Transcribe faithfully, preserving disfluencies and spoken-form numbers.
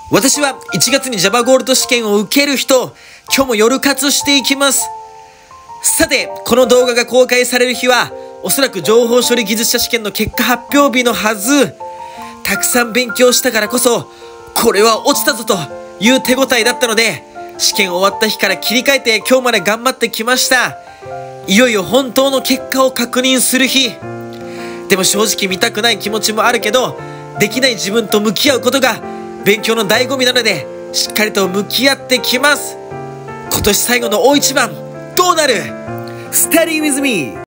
私はいちがつに Java ゴールド試験を受ける人、今日も夜活していきます。さて、この動画が公開される日は、おそらく情報処理技術者試験の結果発表日のはず。たくさん勉強したからこそ、これは落ちたぞという手応えだったので、試験終わった日から切り替えて今日まで頑張ってきました。いよいよ本当の結果を確認する日。でも正直見たくない気持ちもあるけど、できない自分と向き合うことが勉強の醍醐味なので、しっかりと向き合ってきます。今年最後の大一番、どうなる？ Study with me!